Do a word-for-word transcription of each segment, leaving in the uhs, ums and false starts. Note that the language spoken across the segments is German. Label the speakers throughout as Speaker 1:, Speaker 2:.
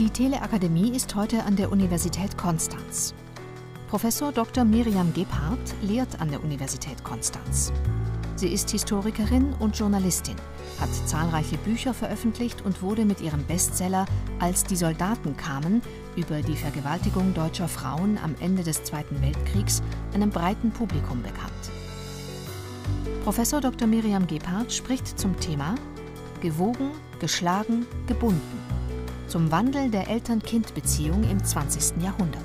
Speaker 1: Die Teleakademie ist heute an der Universität Konstanz. Professor Doktor Miriam Gebhardt lehrt an der Universität Konstanz. Sie ist Historikerin und Journalistin, hat zahlreiche Bücher veröffentlicht und wurde mit ihrem Bestseller »Als die Soldaten kamen« über die Vergewaltigung deutscher Frauen am Ende des Zweiten Weltkriegs einem breiten Publikum bekannt. Professor Doktor Miriam Gebhardt spricht zum Thema »Gewogen, geschlagen, gebunden« zum Wandel der Eltern-Kind-Beziehung im zwanzigsten Jahrhundert.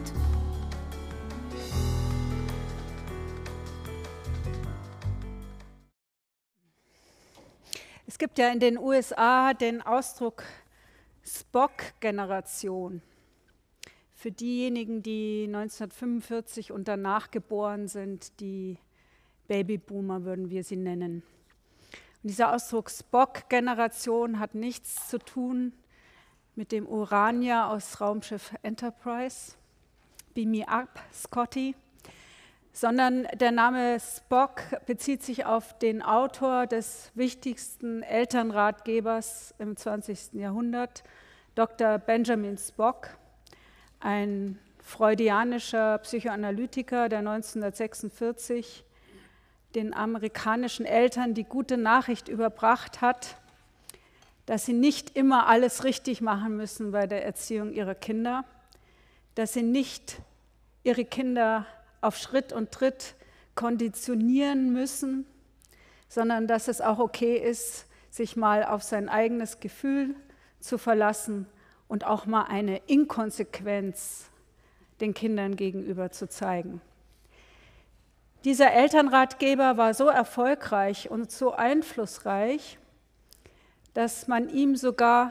Speaker 2: Es gibt ja in den U S A den Ausdruck Spock-Generation. Für diejenigen, die neunzehnhundertfünfundvierzig und danach geboren sind, die Babyboomer würden wir sie nennen. Und dieser Ausdruck Spock-Generation hat nichts zu tun mit dem Uranier aus Raumschiff Enterprise, Beam me up, Scotty, sondern der Name Spock bezieht sich auf den Autor des wichtigsten Elternratgebers im zwanzigsten Jahrhundert, Doktor Benjamin Spock, ein freudianischer Psychoanalytiker, der neunzehnhundertsechsundvierzig den amerikanischen Eltern die gute Nachricht überbracht hat, dass sie nicht immer alles richtig machen müssen bei der Erziehung ihrer Kinder, dass sie nicht ihre Kinder auf Schritt und Tritt konditionieren müssen, sondern dass es auch okay ist, sich mal auf sein eigenes Gefühl zu verlassen und auch mal eine Inkonsequenz den Kindern gegenüber zu zeigen. Dieser Elternratgeber war so erfolgreich und so einflussreich, dass man ihm sogar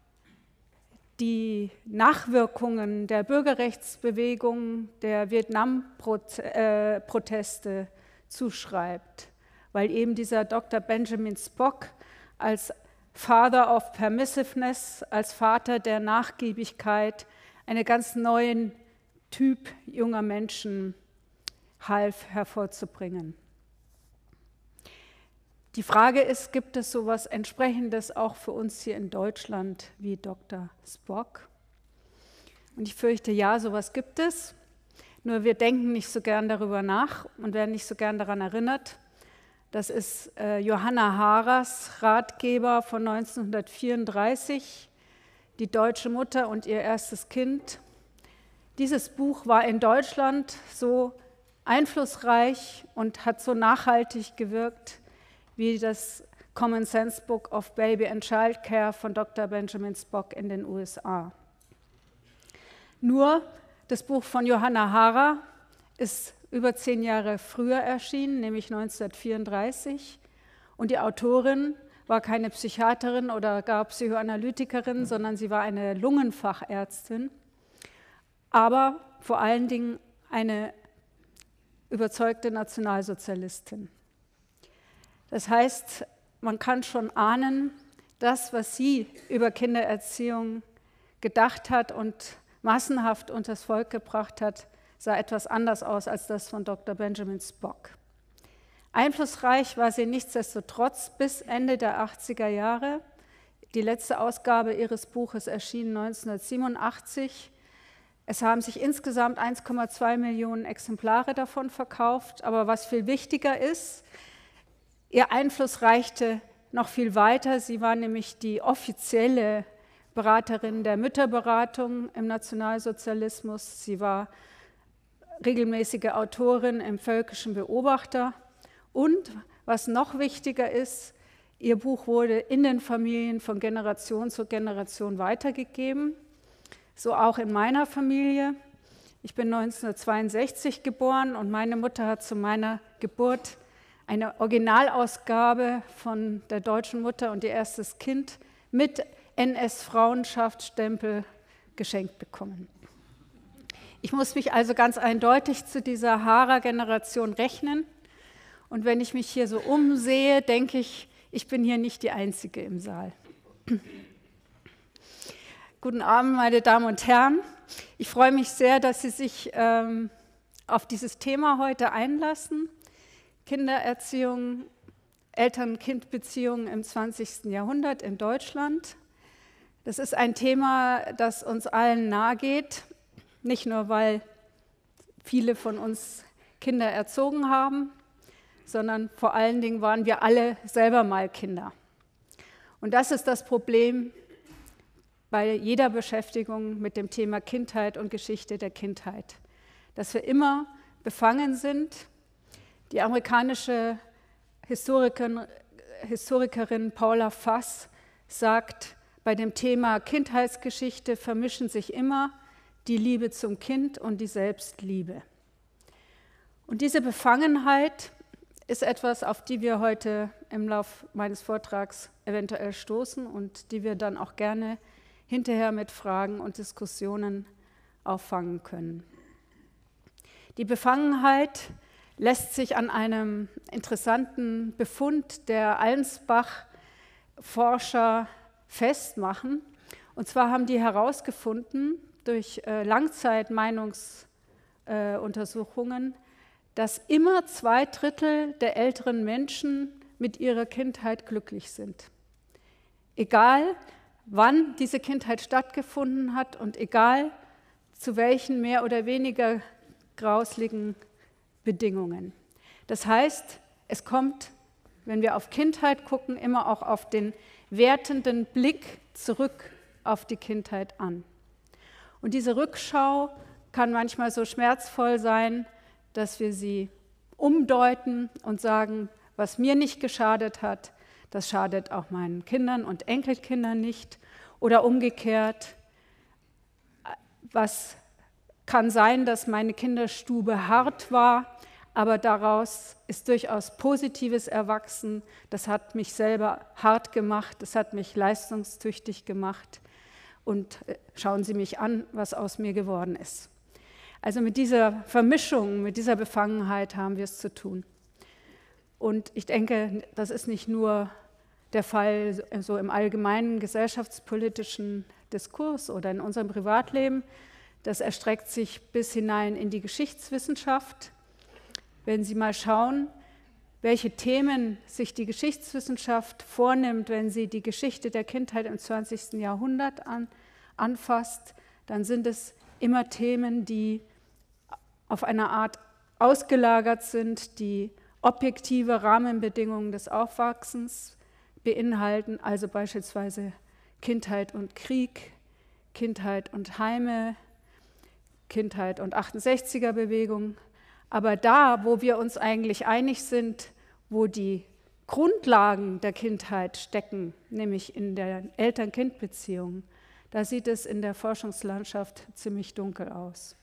Speaker 2: die Nachwirkungen der Bürgerrechtsbewegung, der Vietnam-Proteste zuschreibt, weil eben dieser Doktor Benjamin Spock als Father of Permissiveness, als Vater der Nachgiebigkeit, einen ganz neuen Typ junger Menschen half hervorzubringen. Die Frage ist, gibt es so etwas Entsprechendes auch für uns hier in Deutschland wie Doktor Spock? Und ich fürchte, ja, sowas gibt es. Nur wir denken nicht so gern darüber nach und werden nicht so gern daran erinnert. Das ist äh, Johanna Haras Ratgeber von neunzehnhundertvierunddreißig, Die deutsche Mutter und ihr erstes Kind. Dieses Buch war in Deutschland so einflussreich und hat so nachhaltig gewirkt, wie das Common Sense Book of Baby and Child Care von Doktor Benjamin Spock in den U S A. Nur das Buch von Johanna Hara ist über zehn Jahre früher erschienen, nämlich neunzehnhundertvierunddreißig. Und die Autorin war keine Psychiaterin oder gar Psychoanalytikerin, sondern sie war eine Lungenfachärztin, aber vor allen Dingen eine überzeugte Nationalsozialistin. Das heißt, man kann schon ahnen, das, was sie über Kindererziehung gedacht hat und massenhaft unters Volk gebracht hat, sah etwas anders aus als das von Doktor Benjamin Spock. Einflussreich war sie nichtsdestotrotz bis Ende der achtziger Jahre. Die letzte Ausgabe ihres Buches erschien neunzehnhundertsiebenundachtzig. Es haben sich insgesamt eins Komma zwei Millionen Exemplare davon verkauft. Aber was viel wichtiger ist, ihr Einfluss reichte noch viel weiter. Sie war nämlich die offizielle Beraterin der Mütterberatung im Nationalsozialismus. Sie war regelmäßige Autorin im Völkischen Beobachter. Und was noch wichtiger ist, ihr Buch wurde in den Familien von Generation zu Generation weitergegeben. So auch in meiner Familie. Ich bin neunzehnhundertzweiundsechzig geboren und meine Mutter hat zu meiner Geburt eine Originalausgabe von der deutschen Mutter und ihr erstes Kind mit N S-Frauenschaftsstempel geschenkt bekommen. Ich muss mich also ganz eindeutig zu dieser Hara-Generation rechnen. Und wenn ich mich hier so umsehe, denke ich, ich bin hier nicht die Einzige im Saal. Guten Abend, meine Damen und Herren. Ich freue mich sehr, dass Sie sich ähm, auf dieses Thema heute einlassen. Kindererziehung, Eltern-Kind-Beziehungen im zwanzigsten Jahrhundert in Deutschland. Das ist ein Thema, das uns allen nahe geht, nicht nur, weil viele von uns Kinder erzogen haben, sondern vor allen Dingen waren wir alle selber mal Kinder. Und das ist das Problem bei jeder Beschäftigung mit dem Thema Kindheit und Geschichte der Kindheit, dass wir immer befangen sind. Die amerikanische Historikerin, Historikerin Paula Fass sagt, bei dem Thema Kindheitsgeschichte vermischen sich immer die Liebe zum Kind und die Selbstliebe. Und diese Befangenheit ist etwas, auf die wir heute im Lauf meines Vortrags eventuell stoßen und die wir dann auch gerne hinterher mit Fragen und Diskussionen auffangen können. Die Befangenheit lässt sich an einem interessanten Befund der Allensbach-Forscher festmachen. Und zwar haben die herausgefunden durch äh, Langzeitmeinungsuntersuchungen, äh, dass immer zwei Drittel der älteren Menschen mit ihrer Kindheit glücklich sind. Egal, wann diese Kindheit stattgefunden hat und egal, zu welchen mehr oder weniger grausligen Bedingungen. Das heißt, es kommt, wenn wir auf Kindheit gucken, immer auch auf den wertenden Blick zurück auf die Kindheit an. Und diese Rückschau kann manchmal so schmerzvoll sein, dass wir sie umdeuten und sagen, was mir nicht geschadet hat, das schadet auch meinen Kindern und Enkelkindern nicht. Oder umgekehrt, was kann sein, dass meine Kinderstube hart war, aber daraus ist durchaus Positives erwachsen. Das hat mich selber hart gemacht, das hat mich leistungstüchtig gemacht. Und schauen Sie mich an, was aus mir geworden ist. Also mit dieser Vermischung, mit dieser Befangenheit haben wir es zu tun. Und ich denke, das ist nicht nur der Fall so im allgemeinen gesellschaftspolitischen Diskurs oder in unserem Privatleben. Das erstreckt sich bis hinein in die Geschichtswissenschaft. Wenn Sie mal schauen, welche Themen sich die Geschichtswissenschaft vornimmt, wenn sie die Geschichte der Kindheit im zwanzigsten Jahrhundert an, anfasst, dann sind es immer Themen, die auf eine Art ausgelagert sind, die objektive Rahmenbedingungen des Aufwachsens beinhalten, also beispielsweise Kindheit und Krieg, Kindheit und Heime, Kindheit und achtundsechziger-Bewegung. Aber da, wo wir uns eigentlich einig sind, wo die Grundlagen der Kindheit stecken, nämlich in der Eltern-Kind-Beziehung, da sieht es in der Forschungslandschaft ziemlich dunkel aus.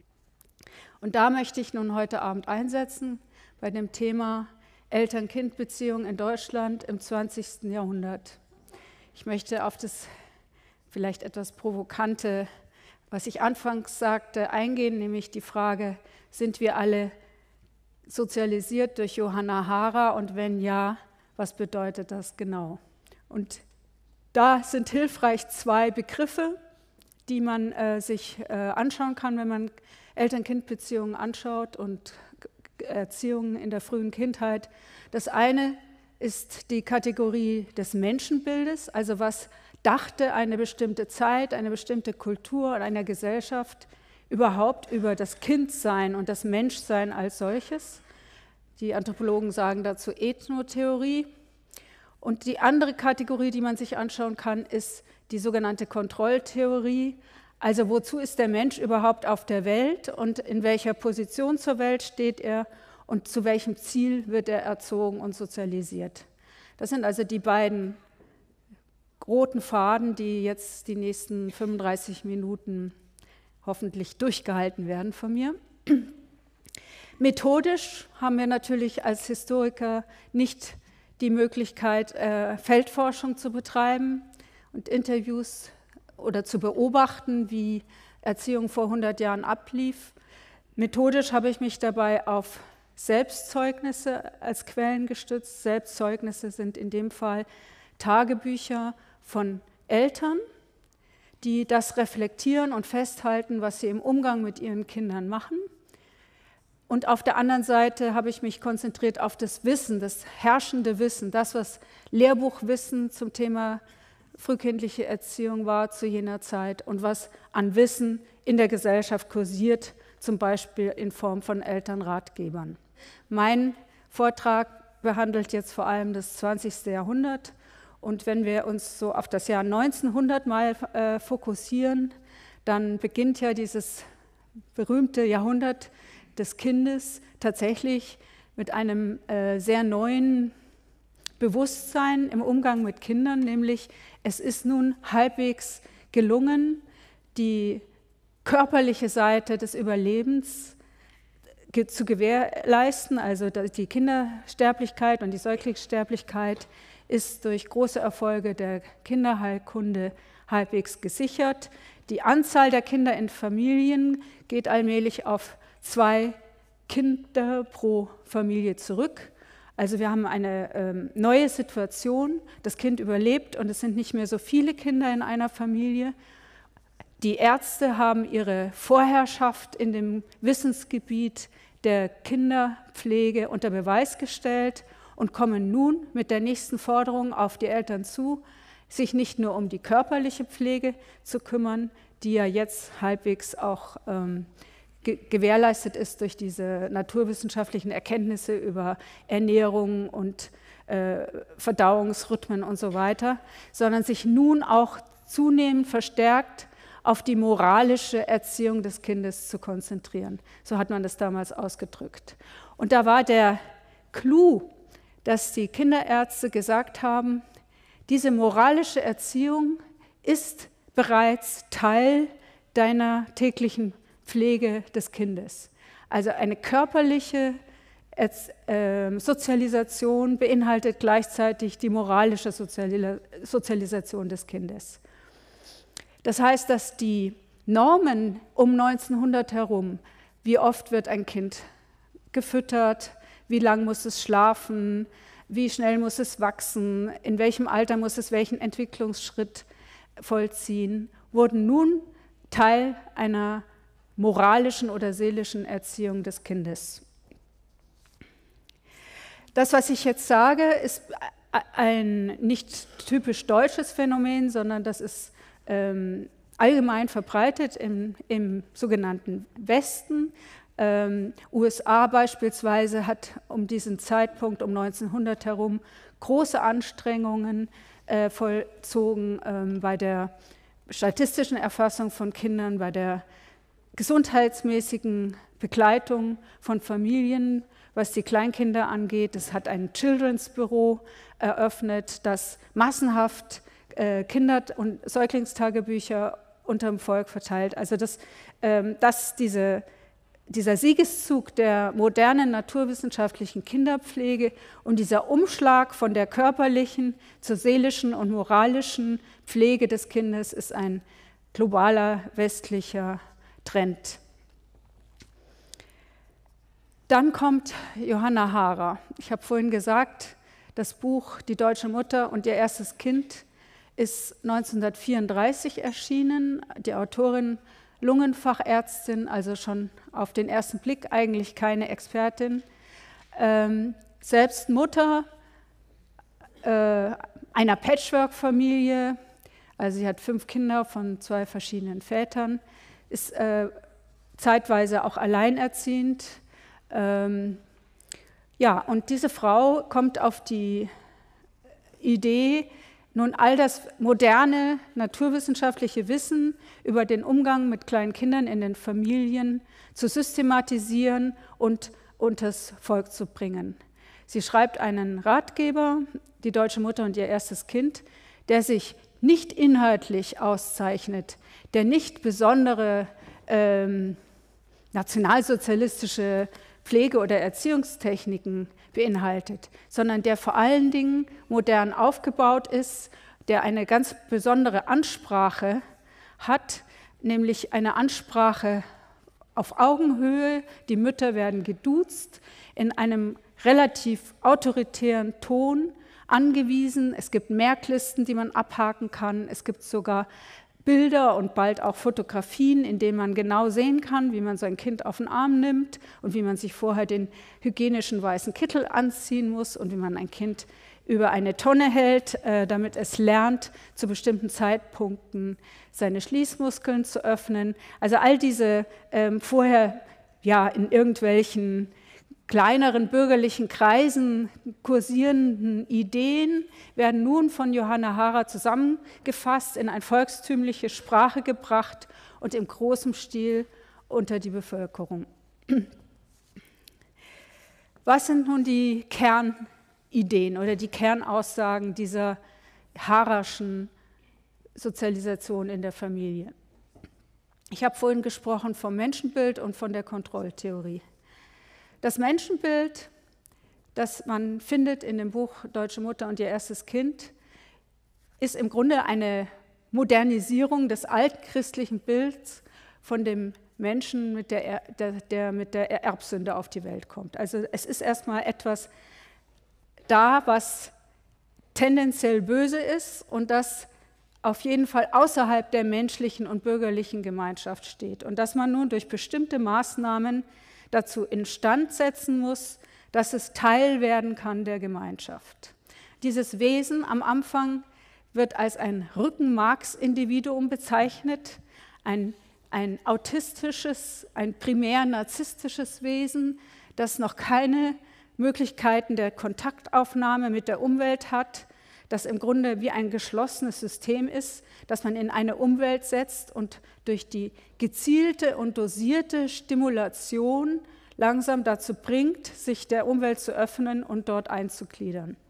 Speaker 2: Und da möchte ich nun heute Abend einsetzen bei dem Thema Eltern-Kind-Beziehung in Deutschland im zwanzigsten Jahrhundert. Ich möchte auf das vielleicht etwas Provokante, was ich anfangs sagte, eingehen, nämlich die Frage, sind wir alle sozialisiert durch Johanna Hara und wenn ja, was bedeutet das genau? Und da sind hilfreich zwei Begriffe, die man äh, sich äh, anschauen kann, wenn man Eltern-Kind-Beziehungen anschaut und Erziehung in der frühen Kindheit. Das eine ist die Kategorie des Menschenbildes, also was dachte eine bestimmte Zeit, eine bestimmte Kultur und eine Gesellschaft überhaupt über das Kindsein und das Menschsein als solches. Die Anthropologen sagen dazu Ethnotheorie. Und die andere Kategorie, die man sich anschauen kann, ist die sogenannte Kontrolltheorie. Also wozu ist der Mensch überhaupt auf der Welt und in welcher Position zur Welt steht er und zu welchem Ziel wird er erzogen und sozialisiert. Das sind also die beiden roten Faden, die jetzt die nächsten fünfunddreißig Minuten hoffentlich durchgehalten werden von mir. Methodisch haben wir natürlich als Historiker nicht die Möglichkeit, Feldforschung zu betreiben und Interviews oder zu beobachten, wie Erziehung vor hundert Jahren ablief. Methodisch habe ich mich dabei auf Selbstzeugnisse als Quellen gestützt. Selbstzeugnisse sind in dem Fall Tagebücher von Eltern, die das reflektieren und festhalten, was sie im Umgang mit ihren Kindern machen. Und auf der anderen Seite habe ich mich konzentriert auf das Wissen, das herrschende Wissen, das, was Lehrbuchwissen zum Thema frühkindliche Erziehung war zu jener Zeit und was an Wissen in der Gesellschaft kursiert, zum Beispiel in Form von Elternratgebern. Mein Vortrag behandelt jetzt vor allem das zwanzigste Jahrhundert. Und wenn wir uns so auf das Jahr neunzehnhundert mal äh, fokussieren, dann beginnt ja dieses berühmte Jahrhundert des Kindes tatsächlich mit einem äh, sehr neuen Bewusstsein im Umgang mit Kindern, nämlich es ist nun halbwegs gelungen, die körperliche Seite des Überlebens zu gewährleisten, also die Kindersterblichkeit und die Säuglingssterblichkeit ist durch große Erfolge der Kinderheilkunde halbwegs gesichert. Die Anzahl der Kinder in Familien geht allmählich auf zwei Kinder pro Familie zurück. Also wir haben eine ähm, neue Situation, das Kind überlebt und es sind nicht mehr so viele Kinder in einer Familie. Die Ärzte haben ihre Vorherrschaft in dem Wissensgebiet der Kinderpflege unter Beweis gestellt und kommen nun mit der nächsten Forderung auf die Eltern zu, sich nicht nur um die körperliche Pflege zu kümmern, die ja jetzt halbwegs auch ähm, ge gewährleistet ist durch diese naturwissenschaftlichen Erkenntnisse über Ernährung und äh, Verdauungsrhythmen und so weiter, sondern sich nun auch zunehmend verstärkt auf die moralische Erziehung des Kindes zu konzentrieren. So hat man das damals ausgedrückt. Und da war der Clou, dass die Kinderärzte gesagt haben, diese moralische Erziehung ist bereits Teil deiner täglichen Pflege des Kindes. Also eine körperliche Sozialisation beinhaltet gleichzeitig die moralische Sozialisation des Kindes. Das heißt, dass die Normen um neunzehnhundert herum, wie oft wird ein Kind gefüttert, wie lang muss es schlafen, wie schnell muss es wachsen, in welchem Alter muss es welchen Entwicklungsschritt vollziehen, wurden nun Teil einer moralischen oder seelischen Erziehung des Kindes. Das, was ich jetzt sage, ist ein nicht typisch deutsches Phänomen, sondern das ist ähm, allgemein verbreitet im, im sogenannten Westen. Ähm, U S A beispielsweise hat um diesen Zeitpunkt, um neunzehnhundert herum, große Anstrengungen äh, vollzogen ähm, bei der statistischen Erfassung von Kindern, bei der gesundheitsmäßigen Begleitung von Familien, was die Kleinkinder angeht. Es hat ein Children's Bureau eröffnet, das massenhaft äh, Kinder- und Säuglingstagebücher unter dem Volk verteilt. Also das, ähm, dass diese Dieser Siegeszug der modernen naturwissenschaftlichen Kinderpflege und dieser Umschlag von der körperlichen zur seelischen und moralischen Pflege des Kindes ist ein globaler westlicher Trend. Dann kommt Johanna Haarer. Ich habe vorhin gesagt, das Buch Die deutsche Mutter und ihr erstes Kind ist neunzehnhundertvierunddreißig erschienen. Die Autorin Lungenfachärztin, also schon auf den ersten Blick eigentlich keine Expertin, ähm, selbst Mutter äh, einer Patchwork-Familie, also sie hat fünf Kinder von zwei verschiedenen Vätern, ist äh, zeitweise auch alleinerziehend. Ähm, ja, und diese Frau kommt auf die Idee, nun all das moderne naturwissenschaftliche Wissen über den Umgang mit kleinen Kindern in den Familien zu systematisieren und unters Volk zu bringen. Sie schreibt einen Ratgeber, Die deutsche Mutter und ihr erstes Kind, der sich nicht inhaltlich auszeichnet, der nicht besondere ähm, nationalsozialistische Pflege- oder Erziehungstechniken beinhaltet, sondern der vor allen Dingen modern aufgebaut ist, der eine ganz besondere Ansprache hat, nämlich eine Ansprache auf Augenhöhe. Die Mütter werden geduzt, in einem relativ autoritären Ton angewiesen. Es gibt Merklisten, die man abhaken kann. Es gibt sogar Bilder und bald auch Fotografien, in denen man genau sehen kann, wie man sein Kind auf den Arm nimmt und wie man sich vorher den hygienischen weißen Kittel anziehen muss und wie man ein Kind über eine Tonne hält, äh, damit es lernt, zu bestimmten Zeitpunkten seine Schließmuskeln zu öffnen. Also all diese ähm, vorher ja, in irgendwelchen kleineren bürgerlichen Kreisen kursierenden Ideen werden nun von Johanna Hara zusammengefasst, in eine volkstümliche Sprache gebracht und im großen Stil unter die Bevölkerung. Was sind nun die Kernideen oder die Kernaussagen dieser Haraschen Sozialisation in der Familie? Ich habe vorhin gesprochen vom Menschenbild und von der Kontrolltheorie. Das Menschenbild, das man findet in dem Buch Deutsche Mutter und ihr erstes Kind, ist im Grunde eine Modernisierung des altchristlichen Bilds von dem Menschen, mit der, der, der mit der Erbsünde auf die Welt kommt. Also es ist erstmal etwas da, was tendenziell böse ist und das auf jeden Fall außerhalb der menschlichen und bürgerlichen Gemeinschaft steht. Und dass man nun durch bestimmte Maßnahmen dazu instand setzen muss, dass es Teil werden kann der Gemeinschaft. Dieses Wesen am Anfang wird als ein Rückenmarksindividuum bezeichnet, ein ein autistisches, ein primär narzisstisches Wesen, das noch keine Möglichkeiten der Kontaktaufnahme mit der Umwelt hat, das im Grunde wie ein geschlossenes System ist, das man in eine Umwelt setzt und durch die gezielte und dosierte Stimulation langsam dazu bringt, sich der Umwelt zu öffnen und dort einzugliedern.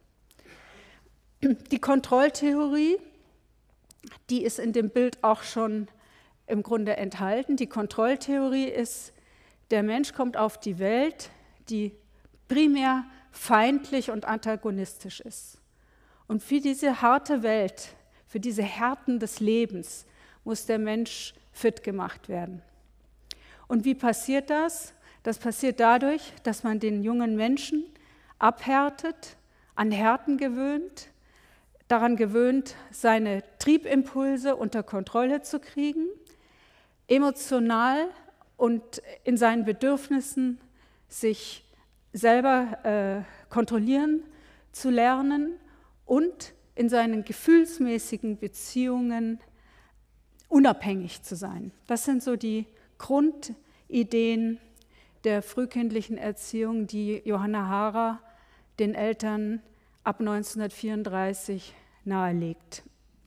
Speaker 2: Die Kontrolltheorie, die ist in dem Bild auch schon im Grunde enthalten. Die Kontrolltheorie ist, der Mensch kommt auf die Welt, die primär feindlich und antagonistisch ist. Und für diese harte Welt, für diese Härten des Lebens muss der Mensch fit gemacht werden. Und wie passiert das? Das passiert dadurch, dass man den jungen Menschen abhärtet, an Härten gewöhnt, daran gewöhnt, seine Triebimpulse unter Kontrolle zu kriegen, emotional und in seinen Bedürfnissen sich selber äh, kontrollieren zu lernen und in seinen gefühlsmäßigen Beziehungen unabhängig zu sein. Das sind so die Grundideen der frühkindlichen Erziehung, die Johanna Hara den Eltern ab neunzehnhundertvierunddreißig nahelegt.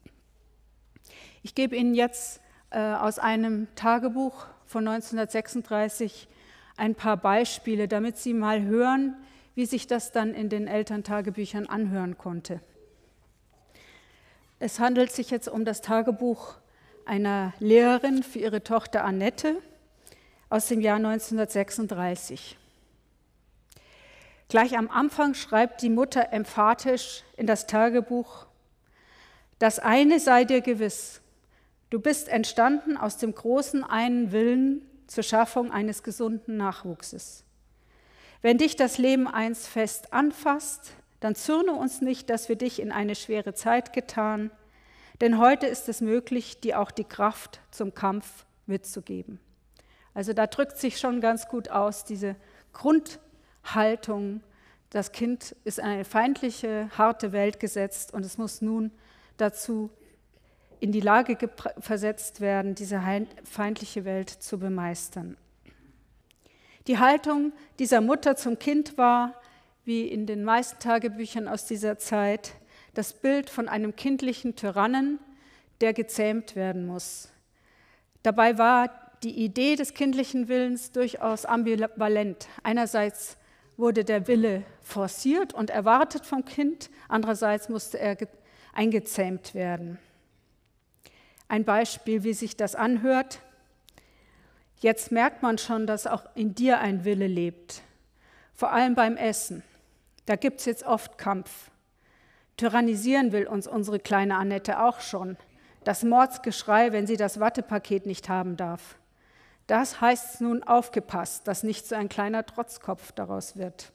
Speaker 2: Ich gebe Ihnen jetzt aus einem Tagebuch von neunzehnhundertsechsunddreißig ein paar Beispiele, damit Sie mal hören, wie sich das dann in den Elterntagebüchern anhören konnte. Es handelt sich jetzt um das Tagebuch einer Lehrerin für ihre Tochter Annette aus dem Jahr neunzehnhundertsechsunddreißig. Gleich am Anfang schreibt die Mutter emphatisch in das Tagebuch: Das eine sei dir gewiss, du bist entstanden aus dem großen einen Willen zur Schaffung eines gesunden Nachwuchses. Wenn dich das Leben einst fest anfasst, dann zürne uns nicht, dass wir dich in eine schwere Zeit getan, denn heute ist es möglich, dir auch die Kraft zum Kampf mitzugeben. Also da drückt sich schon ganz gut aus, diese Grundhaltung, das Kind ist in eine feindliche, harte Welt gesetzt und es muss nun dazu in die Lage versetzt werden, diese feindliche Welt zu bemeistern. Die Haltung dieser Mutter zum Kind war, wie in den meisten Tagebüchern aus dieser Zeit, das Bild von einem kindlichen Tyrannen, der gezähmt werden muss. Dabei war die Idee des kindlichen Willens durchaus ambivalent. Einerseits wurde der Wille forciert und erwartet vom Kind, andererseits musste er eingezähmt werden. Ein Beispiel, wie sich das anhört: Jetzt merkt man schon, dass auch in dir ein Wille lebt, vor allem beim Essen. Da gibt es jetzt oft Kampf. Tyrannisieren will uns unsere kleine Annette auch schon. Das Mordsgeschrei, wenn sie das Wattepaket nicht haben darf. Das heißt nun aufgepasst, dass nicht so ein kleiner Trotzkopf daraus wird.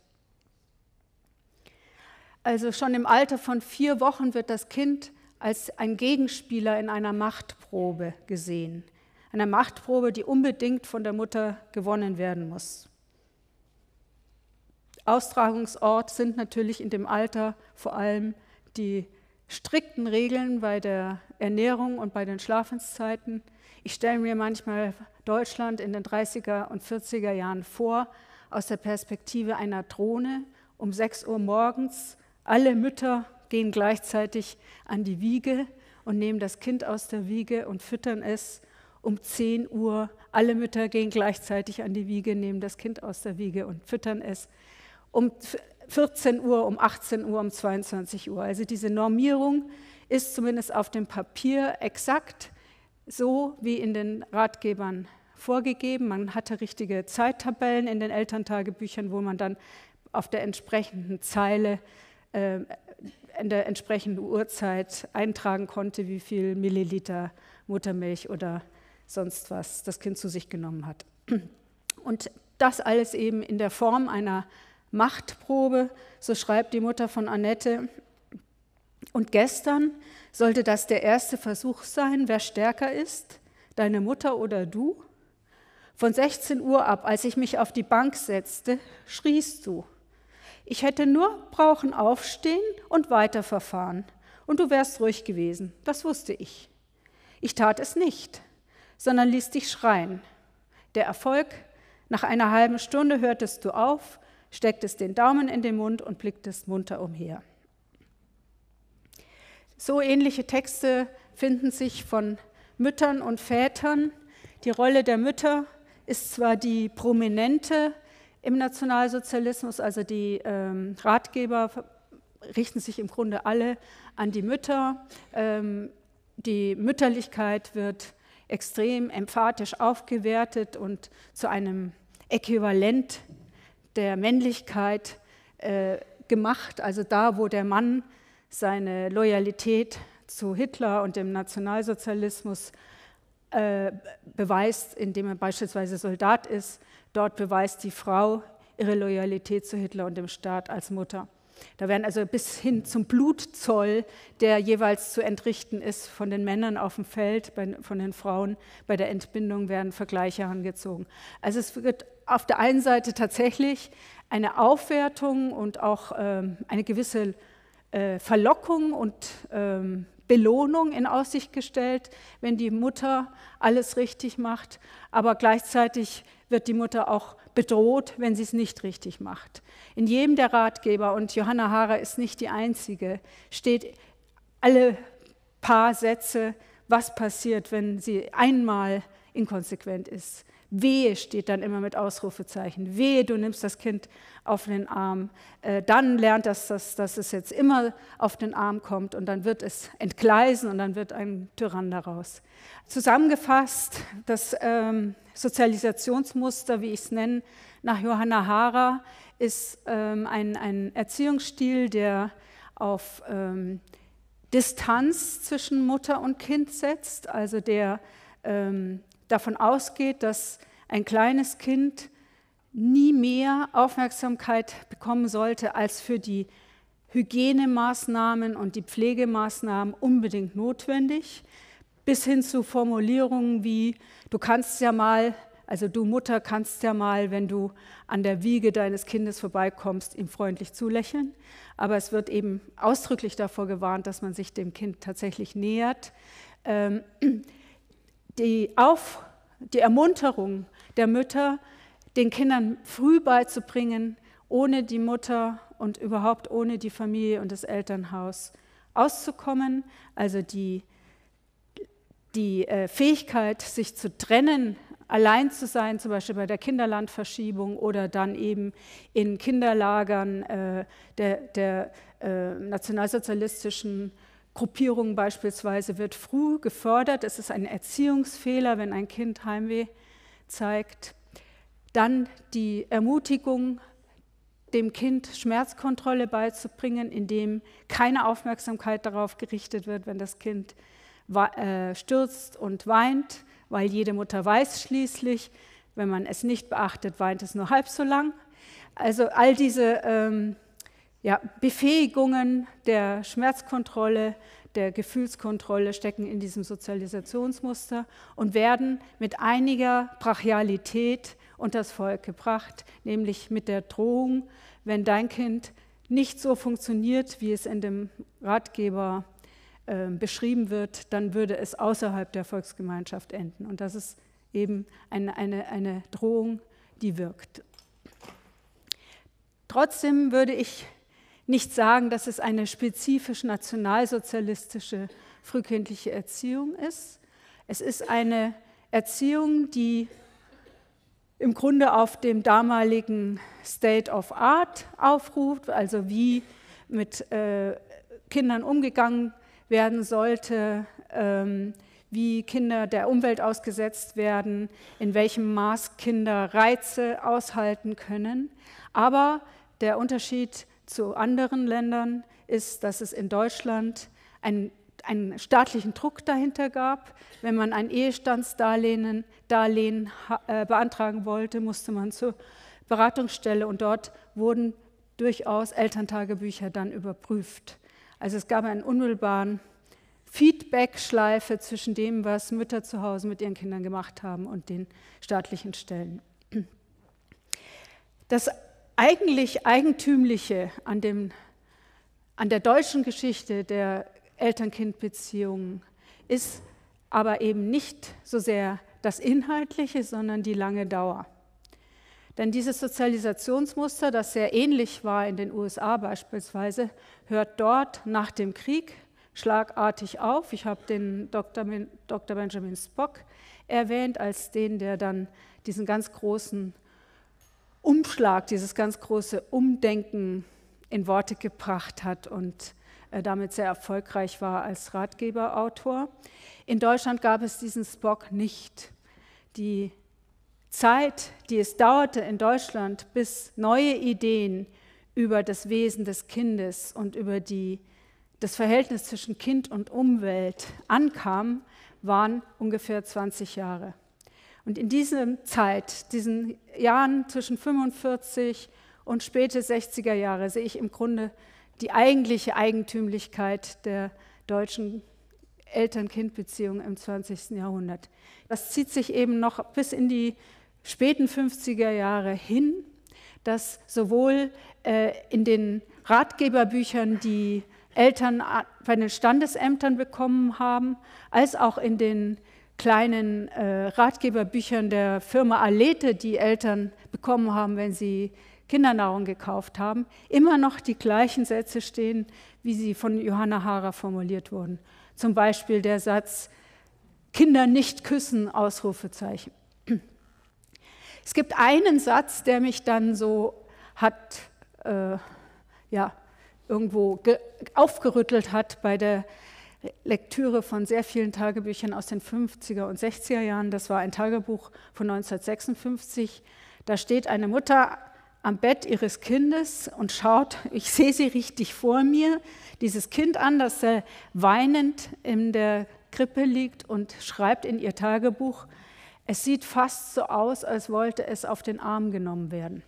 Speaker 2: Also schon im Alter von vier Wochen wird das Kind als ein Gegenspieler in einer Machtprobe gesehen. Einer Machtprobe, die unbedingt von der Mutter gewonnen werden muss. Austragungsort sind natürlich in dem Alter vor allem die strikten Regeln bei der Ernährung und bei den Schlafenszeiten. Ich stelle mir manchmal Deutschland in den dreißiger und vierziger Jahren vor, aus der Perspektive einer Drohne, um sechs Uhr morgens. Alle Mütter gehen gleichzeitig an die Wiege und nehmen das Kind aus der Wiege und füttern es. Um zehn Uhr, alle Mütter gehen gleichzeitig an die Wiege, nehmen das Kind aus der Wiege und füttern es. Um vierzehn Uhr, um achtzehn Uhr, um zweiundzwanzig Uhr. Also diese Normierung ist zumindest auf dem Papier exakt so wie in den Ratgebern vorgegeben. Man hatte richtige Zeittabellen in den Elterntagebüchern, wo man dann auf der entsprechenden Zeile äh, in der entsprechenden Uhrzeit eintragen konnte, wie viel Milliliter Muttermilch oder sonst was das Kind zu sich genommen hat. Und das alles eben in der Form einer Machtprobe, so schreibt die Mutter von Annette. Und gestern sollte das der erste Versuch sein, wer stärker ist, deine Mutter oder du? Von sechzehn Uhr ab, als ich mich auf die Bank setzte, schriest du. Ich hätte nur brauchen aufstehen und weiterverfahren. Und du wärst ruhig gewesen, das wusste ich. Ich tat es nicht, sondern ließ dich schreien. Der Erfolg, nach einer halben Stunde hörtest du auf, stecktest den Daumen in den Mund und blicktest munter umher. So ähnliche Texte finden sich von Müttern und Vätern. Die Rolle der Mütter ist zwar die prominente im Nationalsozialismus, also die ähm, Ratgeber richten sich im Grunde alle an die Mütter. Ähm, die Mütterlichkeit wird extrem emphatisch aufgewertet und zu einem Äquivalent der Männlichkeit äh, gemacht, also da, wo der Mann seine Loyalität zu Hitler und dem Nationalsozialismus äh, beweist, indem er beispielsweise Soldat ist, dort beweist die Frau ihre Loyalität zu Hitler und dem Staat als Mutter. Da werden also bis hin zum Blutzoll, der jeweils zu entrichten ist von den Männern auf dem Feld, bei, von den Frauen bei der Entbindung, werden Vergleiche herangezogen. Also es wird auf der einen Seite tatsächlich eine Aufwertung und auch ähm, eine gewisse äh, Verlockung und ähm, Belohnung in Aussicht gestellt, wenn die Mutter alles richtig macht, aber gleichzeitig wird die Mutter auch bedroht, wenn sie es nicht richtig macht. In jedem der Ratgeber, und Johanna Haarer ist nicht die einzige, steht alle paar Sätze, was passiert, wenn sie einmal inkonsequent ist. Wehe steht dann immer mit Ausrufezeichen. Wehe, du nimmst das Kind auf den Arm. Äh, dann lernt das, dass, dass es jetzt immer auf den Arm kommt und dann wird es entgleisen und dann wird ein Tyrann daraus. Zusammengefasst, das ähm, Sozialisationsmuster, wie ich es nenne, nach Johanna Haarer, ist ähm, ein, ein Erziehungsstil, der auf ähm, Distanz zwischen Mutter und Kind setzt, also der ähm, davon ausgeht, dass ein kleines Kind nie mehr Aufmerksamkeit bekommen sollte, als für die Hygienemaßnahmen und die Pflegemaßnahmen unbedingt notwendig, bis hin zu Formulierungen wie, du kannst ja mal, also du Mutter kannst ja mal, wenn du an der Wiege deines Kindes vorbeikommst, ihm freundlich zulächeln. Aber es wird eben ausdrücklich davor gewarnt, dass man sich dem Kind tatsächlich nähert. Ähm, Die, Auf, die Ermunterung der Mütter, den Kindern früh beizubringen, ohne die Mutter und überhaupt ohne die Familie und das Elternhaus auszukommen, also die, die äh, Fähigkeit, sich zu trennen, allein zu sein, zum Beispiel bei der Kinderlandverschiebung oder dann eben in Kinderlagern äh, der, der äh, nationalsozialistischen Gruppierung beispielsweise wird früh gefördert. Es ist ein Erziehungsfehler, wenn ein Kind Heimweh zeigt. Dann die Ermutigung, dem Kind Schmerzkontrolle beizubringen, indem keine Aufmerksamkeit darauf gerichtet wird, wenn das Kind stürzt und weint, weil jede Mutter weiß schließlich, wenn man es nicht beachtet, weint es nur halb so lang. Also all diese ähm, Ja, Befähigungen der Schmerzkontrolle, der Gefühlskontrolle stecken in diesem Sozialisationsmuster und werden mit einiger Brachialität unters Volk gebracht, nämlich mit der Drohung, wenn dein Kind nicht so funktioniert, wie es in dem Ratgeber äh, beschrieben wird, dann würde es außerhalb der Volksgemeinschaft enden. Und das ist eben eine, eine, eine Drohung, die wirkt. Trotzdem würde ich nicht sagen, dass es eine spezifisch nationalsozialistische frühkindliche Erziehung ist. Es ist eine Erziehung, die im Grunde auf dem damaligen State of Art aufruft, also wie mit äh, Kindern umgegangen werden sollte, ähm, wie Kinder der Umwelt ausgesetzt werden, in welchem Maß Kinder Reize aushalten können. Aber der Unterschied zu anderen Ländern ist, dass es in Deutschland einen, einen staatlichen Druck dahinter gab. Wenn man ein Ehestandsdarlehen Darlehen, äh, beantragen wollte, musste man zur Beratungsstelle und dort wurden durchaus Elterntagebücher dann überprüft. Also es gab einen unmittelbaren Feedback-Schleife zwischen dem, was Mütter zu Hause mit ihren Kindern gemacht haben und den staatlichen Stellen. Das eigentlich Eigentümliche an, dem, an der deutschen Geschichte der Eltern-Kind-Beziehungen ist aber eben nicht so sehr das Inhaltliche, sondern die lange Dauer. Denn dieses Sozialisationsmuster, das sehr ähnlich war in den U S A beispielsweise, hört dort nach dem Krieg schlagartig auf. Ich habe den Doktor Benjamin Spock erwähnt, als den, der dann diesen ganz großen Umschlag, dieses ganz große Umdenken in Worte gebracht hat und äh, damit sehr erfolgreich war als Ratgeberautor. In Deutschland gab es diesen Spock nicht. Die Zeit, die es dauerte in Deutschland, bis neue Ideen über das Wesen des Kindes und über die, das Verhältnis zwischen Kind und Umwelt ankamen, waren ungefähr zwanzig Jahre. Und in dieser Zeit, diesen Jahren zwischen fünfundvierzig und späte sechziger Jahre, sehe ich im Grunde die eigentliche Eigentümlichkeit der deutschen Eltern-Kind-Beziehung im zwanzigsten Jahrhundert. Das zieht sich eben noch bis in die späten fünfziger Jahre hin, dass sowohl äh, in den Ratgeberbüchern, die Eltern bei den Standesämtern bekommen haben, als auch in den kleinen äh, Ratgeberbüchern der Firma Alete, die Eltern bekommen haben, wenn sie Kindernahrung gekauft haben, immer noch die gleichen Sätze stehen, wie sie von Johanna Hara formuliert wurden. Zum Beispiel der Satz, Kinder nicht küssen, Ausrufezeichen. Es gibt einen Satz, der mich dann so hat, äh, ja, irgendwo aufgerüttelt hat bei der Lektüre von sehr vielen Tagebüchern aus den fünfziger und sechziger Jahren. Das war ein Tagebuch von neunzehnhundertsechsundfünfzig. Da steht eine Mutter am Bett ihres Kindes und schaut, ich sehe sie richtig vor mir, dieses Kind an, das äh, weinend in der Krippe liegt und schreibt in ihr Tagebuch, es sieht fast so aus, als wollte es auf den Arm genommen werden.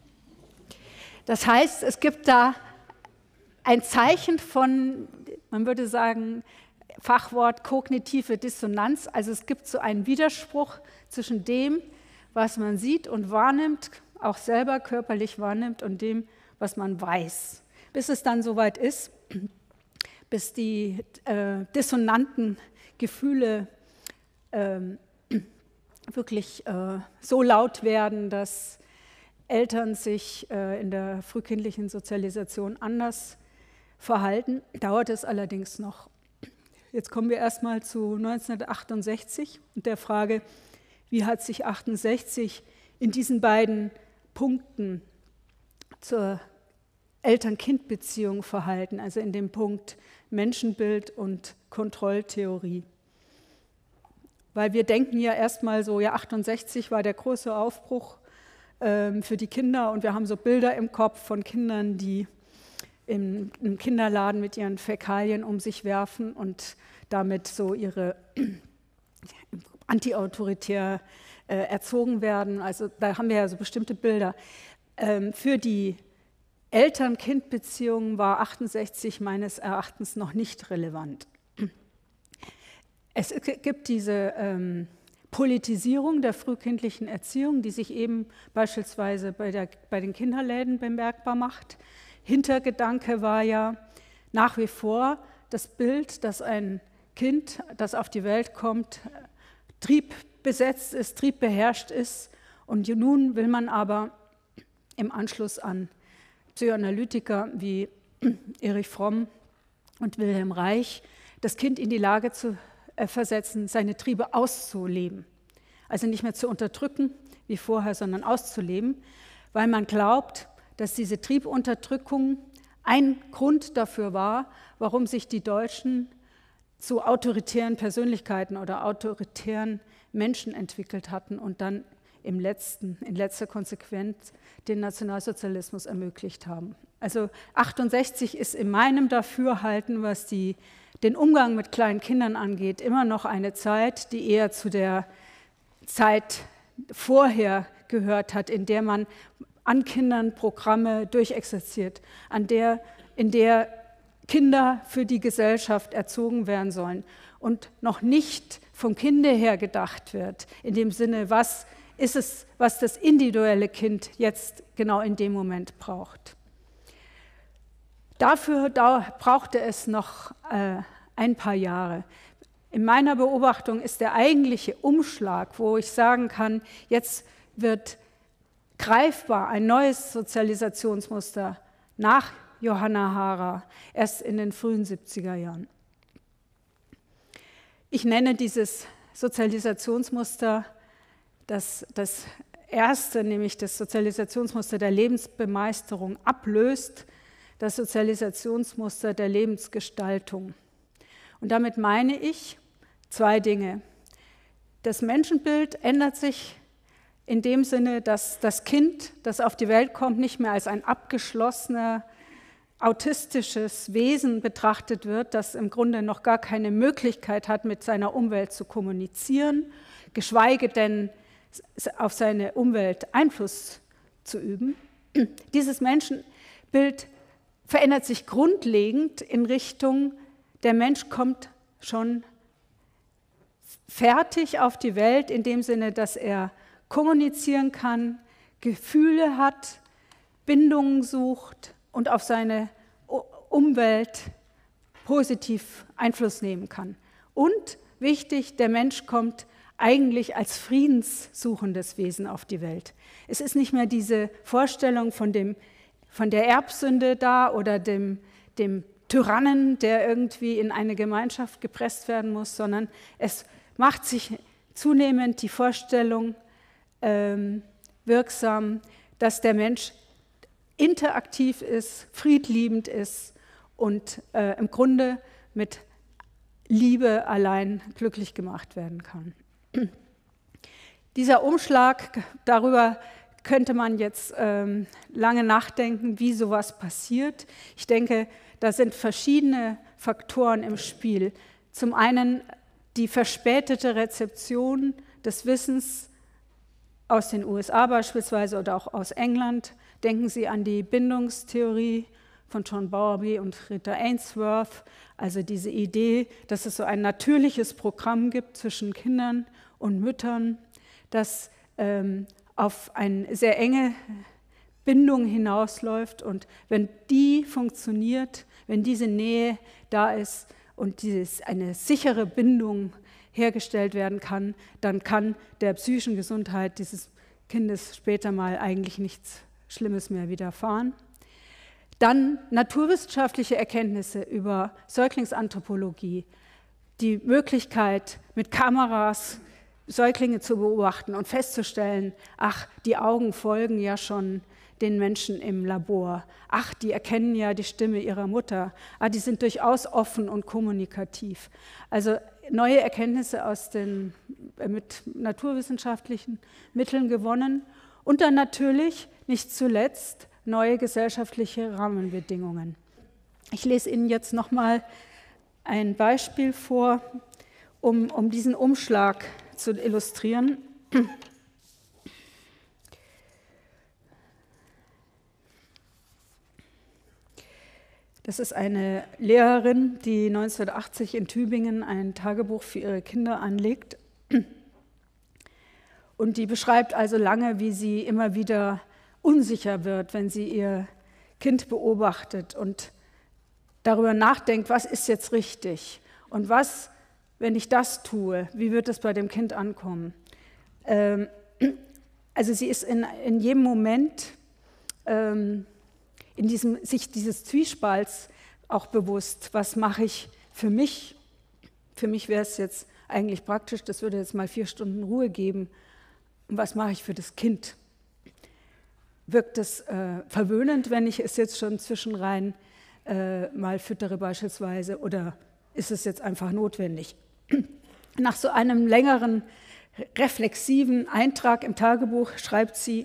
Speaker 2: Das heißt, es gibt da ein Zeichen von, man würde sagen, Fachwort kognitive Dissonanz, also es gibt so einen Widerspruch zwischen dem, was man sieht und wahrnimmt, auch selber körperlich wahrnimmt, und dem, was man weiß. Bis es dann soweit ist, bis die äh, dissonanten Gefühle äh, wirklich äh, so laut werden, dass Eltern sich äh, in der frühkindlichen Sozialisation anders verhalten, dauert es allerdings noch. Jetzt kommen wir erstmal zu neunzehnhundertachtundsechzig und der Frage, wie hat sich achtundsechzig in diesen beiden Punkten zur Eltern-Kind-Beziehung verhalten, also in dem Punkt Menschenbild und Kontrolltheorie. Weil wir denken ja erstmal so, ja, achtundsechzig war der große Aufbruch ähm, für die Kinder und wir haben so Bilder im Kopf von Kindern, die im, im Kinderladen mit ihren Fäkalien um sich werfen und damit so ihre antiautoritär äh, erzogen werden. Also da haben wir ja so bestimmte Bilder. Ähm, für die Eltern-Kind-Beziehung war achtundsechzig meines Erachtens noch nicht relevant. Es gibt diese ähm, Politisierung der frühkindlichen Erziehung, die sich eben beispielsweise bei, der, bei den Kinderläden bemerkbar macht. Hintergedanke war ja nach wie vor das Bild, dass ein Kind, das auf die Welt kommt, triebbesetzt ist, triebbeherrscht ist. Und nun will man aber im Anschluss an Psychoanalytiker wie Erich Fromm und Wilhelm Reich das Kind in die Lage zu versetzen, seine Triebe auszuleben. Also nicht mehr zu unterdrücken wie vorher, sondern auszuleben, weil man glaubt, dass diese Triebunterdrückung ein Grund dafür war, warum sich die Deutschen zu autoritären Persönlichkeiten oder autoritären Menschen entwickelt hatten und dann im letzten, in letzter Konsequenz den Nationalsozialismus ermöglicht haben. Also achtundsechzig ist in meinem Dafürhalten, was die, den Umgang mit kleinen Kindern angeht, immer noch eine Zeit, die eher zu der Zeit vorher gehört hat, in der man an Kindern Programme durchexerziert, an der, in der Kinder für die Gesellschaft erzogen werden sollen und noch nicht vom Kinde her gedacht wird, in dem Sinne, was ist es, was das individuelle Kind jetzt genau in dem Moment braucht. Dafür da brauchte es noch äh, ein paar Jahre. In meiner Beobachtung ist der eigentliche Umschlag, wo ich sagen kann, jetzt wird greifbar ein neues Sozialisationsmuster nach Johanna Hara, erst in den frühen siebziger Jahren. Ich nenne dieses Sozialisationsmuster das, das erste, nämlich das Sozialisationsmuster der Lebensbemeisterung, ablöst das Sozialisationsmuster der Lebensgestaltung. Und damit meine ich zwei Dinge. Das Menschenbild ändert sich in dem Sinne, dass das Kind, das auf die Welt kommt, nicht mehr als ein abgeschlossener, autistisches Wesen betrachtet wird, das im Grunde noch gar keine Möglichkeit hat, mit seiner Umwelt zu kommunizieren, geschweige denn auf seine Umwelt Einfluss zu üben. Dieses Menschenbild verändert sich grundlegend in Richtung, der Mensch kommt schon fertig auf die Welt, in dem Sinne, dass er kommunizieren kann, Gefühle hat, Bindungen sucht und auf seine Umwelt positiv Einfluss nehmen kann. Und wichtig, der Mensch kommt eigentlich als friedenssuchendes Wesen auf die Welt. Es ist nicht mehr diese Vorstellung von, dem, von der Erbsünde da oder dem, dem Tyrannen, der irgendwie in eine Gemeinschaft gepresst werden muss, sondern es macht sich zunehmend die Vorstellung ähm, wirksam, dass der Mensch interaktiv ist, friedliebend ist und äh, im Grunde mit Liebe allein glücklich gemacht werden kann. Dieser Umschlag, darüber könnte man jetzt ähm, lange nachdenken, wie sowas passiert. Ich denke, da sind verschiedene Faktoren im Spiel. Zum einen die verspätete Rezeption des Wissens aus den U S A beispielsweise oder auch aus England. Denken Sie an die Bindungstheorie von John Bowlby und Rita Ainsworth, also diese Idee, dass es so ein natürliches Programm gibt zwischen Kindern und Müttern, das ähm, auf eine sehr enge Bindung hinausläuft. Und wenn die funktioniert, wenn diese Nähe da ist und dieses, eine sichere Bindung hergestellt werden kann, dann kann der psychischen Gesundheit dieses Kindes später mal eigentlich nichts Schlimmes mehr widerfahren. Dann naturwissenschaftliche Erkenntnisse über Säuglingsanthropologie, die Möglichkeit, mit Kameras Säuglinge zu beobachten und festzustellen, ach, die Augen folgen ja schon den Menschen im Labor. Ach, die erkennen ja die Stimme ihrer Mutter. Ah, die sind durchaus offen und kommunikativ. Also neue Erkenntnisse aus den, mit naturwissenschaftlichen Mitteln gewonnen. Und dann natürlich, nicht zuletzt, neue gesellschaftliche Rahmenbedingungen. Ich lese Ihnen jetzt noch mal ein Beispiel vor, um, um diesen Umschlag zu illustrieren. Das ist eine Lehrerin, die neunzehnhundertachtzig in Tübingen ein Tagebuch für ihre Kinder anlegt. Und die beschreibt also lange, wie sie immer wieder unsicher wird, wenn sie ihr Kind beobachtet und darüber nachdenkt, was ist jetzt richtig und was, wenn ich das tue, wie wird es bei dem Kind ankommen? Ähm, also sie ist in, in jedem Moment ähm, in diesem, sich dieses Zwiespalts auch bewusst, was mache ich für mich? Für mich wäre es jetzt eigentlich praktisch, das würde jetzt mal vier Stunden Ruhe geben. Und was mache ich für das Kind? Wirkt es äh, verwöhnend, wenn ich es jetzt schon zwischenrein äh, mal füttere beispielsweise, oder ist es jetzt einfach notwendig? Nach so einem längeren reflexiven Eintrag im Tagebuch schreibt sie: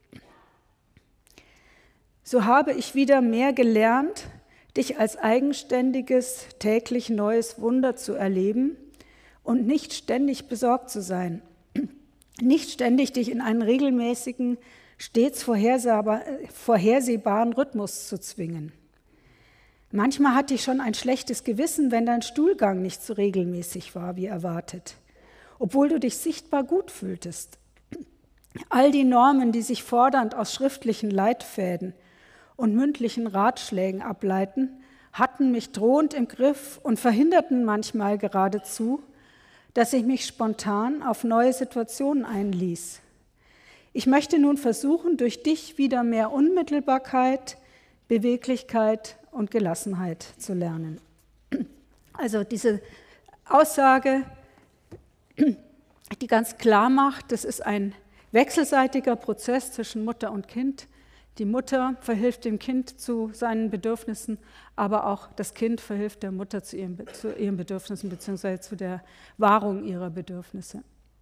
Speaker 2: So habe ich wieder mehr gelernt, dich als eigenständiges, täglich neues Wunder zu erleben und nicht ständig besorgt zu sein, nicht ständig dich in einen regelmäßigen, stets vorhersehbaren Rhythmus zu zwingen. Manchmal hatte ich schon ein schlechtes Gewissen, wenn dein Stuhlgang nicht so regelmäßig war, wie erwartet, obwohl du dich sichtbar gut fühltest. All die Normen, die sich fordernd aus schriftlichen Leitfäden und mündlichen Ratschlägen ableiten, hatten mich drohend im Griff und verhinderten manchmal geradezu, dass ich mich spontan auf neue Situationen einließ. Ich möchte nun versuchen, durch dich wieder mehr Unmittelbarkeit, Beweglichkeit und Gelassenheit zu lernen. Also diese Aussage, die ganz klar macht, das ist ein wechselseitiger Prozess zwischen Mutter und Kind. Die Mutter verhilft dem Kind zu seinen Bedürfnissen, aber auch das Kind verhilft der Mutter zu ihren, zu ihren Bedürfnissen bzw. zu der Wahrung ihrer Bedürfnisse.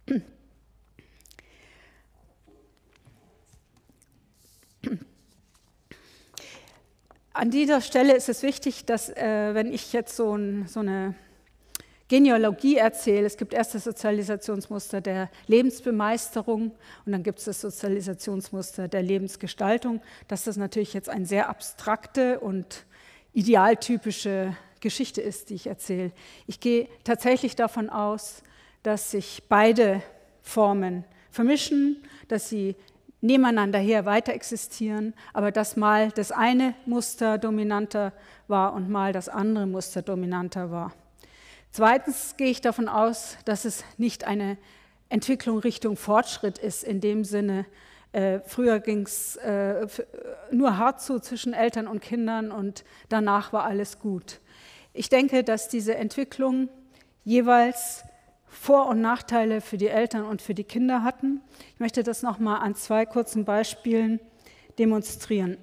Speaker 2: An dieser Stelle ist es wichtig, dass, äh, wenn ich jetzt so, ein, so eine Genealogie erzähle, es gibt erst das Sozialisationsmuster der Lebensbemeisterung und dann gibt es das Sozialisationsmuster der Lebensgestaltung, dass das natürlich jetzt eine sehr abstrakte und idealtypische Geschichte ist, die ich erzähle. Ich gehe tatsächlich davon aus, dass sich beide Formen vermischen, dass sie nebeneinander her weiter existieren, aber dass mal das eine Muster dominanter war und mal das andere Muster dominanter war. Zweitens gehe ich davon aus, dass es nicht eine Entwicklung Richtung Fortschritt ist, in dem Sinne, äh, früher ging es äh, nur hart zu zwischen Eltern und Kindern und danach war alles gut. Ich denke, dass diese Entwicklung jeweils Vor- und Nachteile für die Eltern und für die Kinder hatten. Ich möchte das nochmal an zwei kurzen Beispielen demonstrieren.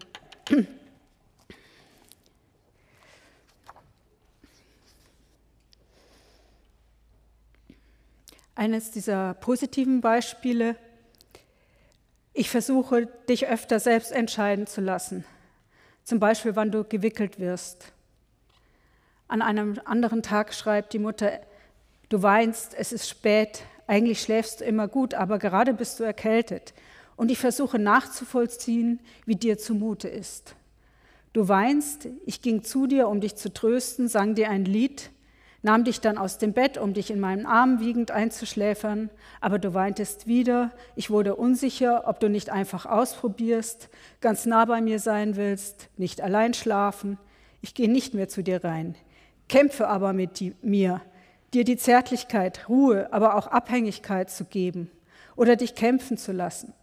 Speaker 2: Eines dieser positiven Beispiele: Ich versuche, dich öfter selbst entscheiden zu lassen, zum Beispiel, wann du gewickelt wirst. An einem anderen Tag schreibt die Mutter: Du weinst, es ist spät, eigentlich schläfst du immer gut, aber gerade bist du erkältet. Und ich versuche nachzuvollziehen, wie dir zumute ist. Du weinst, ich ging zu dir, um dich zu trösten, sang dir ein Lied, nahm dich dann aus dem Bett, um dich in meinen Arm wiegend einzuschläfern, aber du weintest wieder, ich wurde unsicher, ob du nicht einfach ausprobierst, ganz nah bei mir sein willst, nicht allein schlafen, ich gehe nicht mehr zu dir rein, kämpfe aber mit die, mir, dir die Zärtlichkeit, Ruhe, aber auch Abhängigkeit zu geben oder dich kämpfen zu lassen.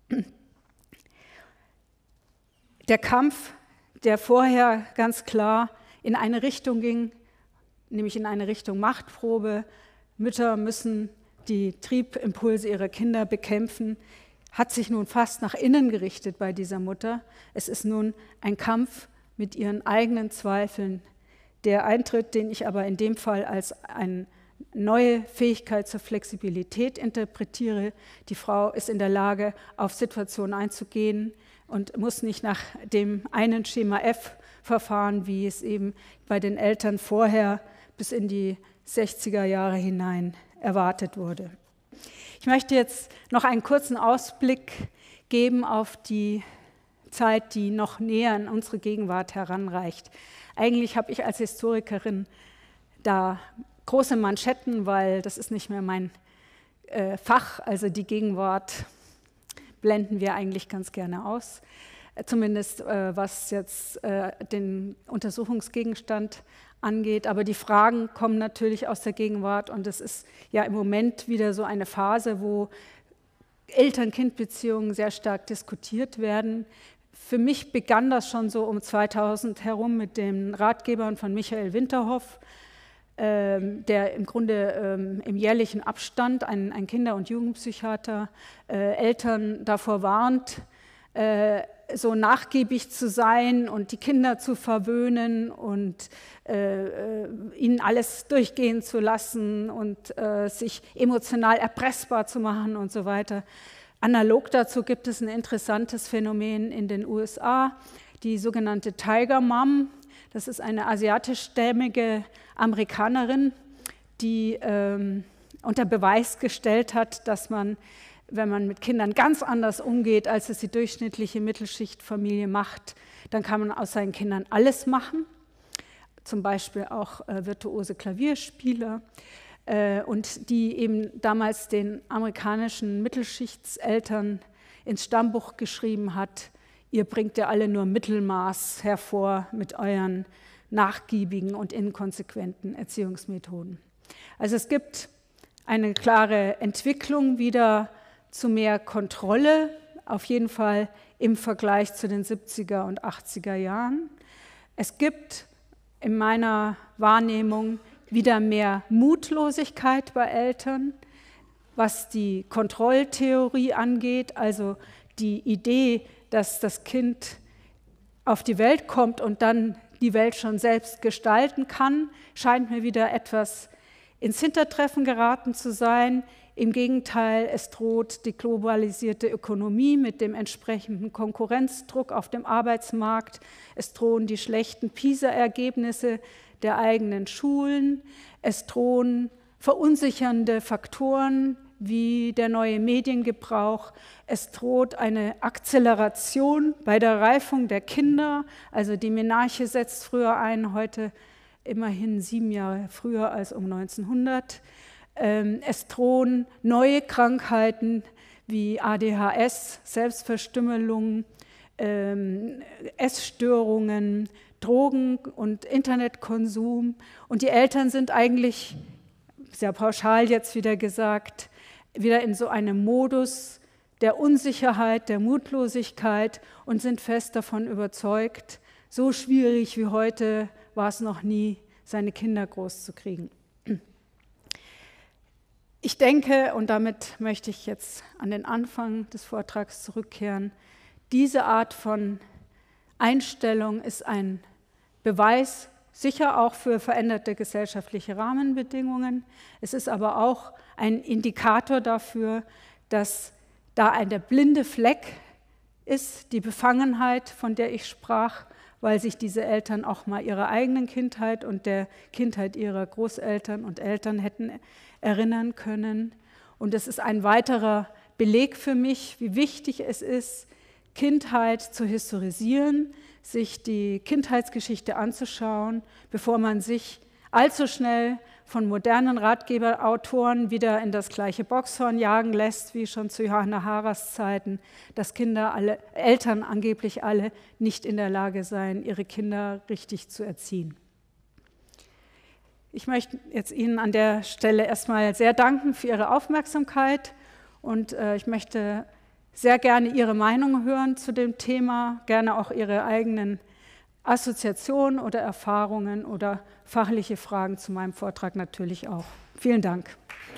Speaker 2: Der Kampf, der vorher ganz klar in eine Richtung ging, nämlich in eine Richtung Machtprobe, Mütter müssen die Triebimpulse ihrer Kinder bekämpfen, hat sich nun fast nach innen gerichtet bei dieser Mutter. Es ist nun ein Kampf mit ihren eigenen Zweifeln, der eintritt, den ich aber in dem Fall als eine neue Fähigkeit zur Flexibilität interpretiere. Die Frau ist in der Lage, auf Situationen einzugehen und muss nicht nach dem einen Schema F verfahren, wie es eben bei den Eltern vorher bis in die sechziger Jahre hinein erwartet wurde. Ich möchte jetzt noch einen kurzen Ausblick geben auf die Zeit, die noch näher an unsere Gegenwart heranreicht. Eigentlich habe ich als Historikerin da große Manschetten, weil das ist nicht mehr mein äh, Fach, also die Gegenwart, blenden wir eigentlich ganz gerne aus. Zumindest äh, was jetzt äh, den Untersuchungsgegenstand angeht. Aber die Fragen kommen natürlich aus der Gegenwart und es ist ja im Moment wieder so eine Phase, wo Eltern-Kind-Beziehungen sehr stark diskutiert werden. Für mich begann das schon so um zweitausend herum mit den Ratgebern von Michael Winterhoff, ähm, der im Grunde ähm, im jährlichen Abstand, ein, ein Kinder- und Jugendpsychiater, äh, Eltern davor warnt, äh, so nachgiebig zu sein und die Kinder zu verwöhnen und äh, ihnen alles durchgehen zu lassen und äh, sich emotional erpressbar zu machen und so weiter. Analog dazu gibt es ein interessantes Phänomen in den U S A, die sogenannte Tiger Mom. Das ist eine asiatischstämmige Amerikanerin, die ähm, unter Beweis gestellt hat, dass man, wenn man mit Kindern ganz anders umgeht, als es die durchschnittliche Mittelschichtfamilie macht, dann kann man aus seinen Kindern alles machen, zum Beispiel auch äh, virtuose Klavierspieler, äh, und die eben damals den amerikanischen Mittelschichtseltern ins Stammbuch geschrieben hat, ihr bringt ja alle nur Mittelmaß hervor mit euren nachgiebigen und inkonsequenten Erziehungsmethoden. Also es gibt eine klare Entwicklung wieder zu mehr Kontrolle, auf jeden Fall im Vergleich zu den siebziger und achtziger Jahren. Es gibt in meiner Wahrnehmung wieder mehr Mutlosigkeit bei Eltern, was die Kontrolltheorie angeht, also die Idee, dass das Kind auf die Welt kommt und dann die Welt schon selbst gestalten kann, scheint mir wieder etwas ins Hintertreffen geraten zu sein. Im Gegenteil, es droht die globalisierte Ökonomie mit dem entsprechenden Konkurrenzdruck auf dem Arbeitsmarkt. Es drohen die schlechten PISA-Ergebnisse der eigenen Schulen. Es drohen verunsichernde Faktoren wie der neue Mediengebrauch. Es droht eine Akzeleration bei der Reifung der Kinder. Also die Menarche setzt früher ein, heute immerhin sieben Jahre früher als um neunzehnhundert. Es drohen neue Krankheiten wie A D H S, Selbstverstümmelung, ähm, Essstörungen, Drogen- und Internetkonsum. Und die Eltern sind eigentlich, sehr pauschal jetzt wieder gesagt, wieder in so einem Modus der Unsicherheit, der Mutlosigkeit und sind fest davon überzeugt, so schwierig wie heute war es noch nie, seine Kinder großzukriegen. Ich denke, und damit möchte ich jetzt an den Anfang des Vortrags zurückkehren, diese Art von Einstellung ist ein Beweis, sicher auch für veränderte gesellschaftliche Rahmenbedingungen. Es ist aber auch ein Indikator dafür, dass da ein der blinde Fleck ist, die Befangenheit, von der ich sprach, weil sich diese Eltern auch mal ihrer eigenen Kindheit und der Kindheit ihrer Großeltern und Eltern hätten erinnern können. Und es ist ein weiterer Beleg für mich, wie wichtig es ist, Kindheit zu historisieren, sich die Kindheitsgeschichte anzuschauen, bevor man sich allzu schnell von modernen Ratgeberautoren wieder in das gleiche Boxhorn jagen lässt, wie schon zu Johanna Haras Zeiten, dass Kinder alle, Eltern angeblich alle nicht in der Lage seien, ihre Kinder richtig zu erziehen. Ich möchte jetzt Ihnen an der Stelle erstmal sehr danken für Ihre Aufmerksamkeit und äh, ich möchte sehr gerne Ihre Meinung hören zu dem Thema, gerne auch Ihre eigenen Assoziationen oder Erfahrungen oder fachliche Fragen zu meinem Vortrag natürlich auch. Vielen Dank.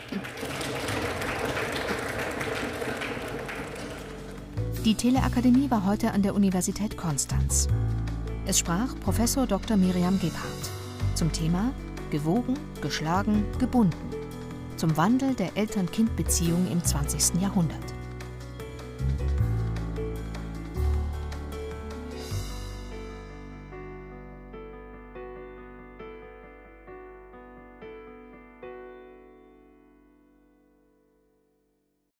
Speaker 1: Die Teleakademie war heute an der Universität Konstanz. Es sprach Professor Doktor Miriam Gebhardt zum Thema Gewogen, geschlagen, gebunden. Zum Wandel der Eltern-Kind-Beziehung im zwanzigsten Jahrhundert.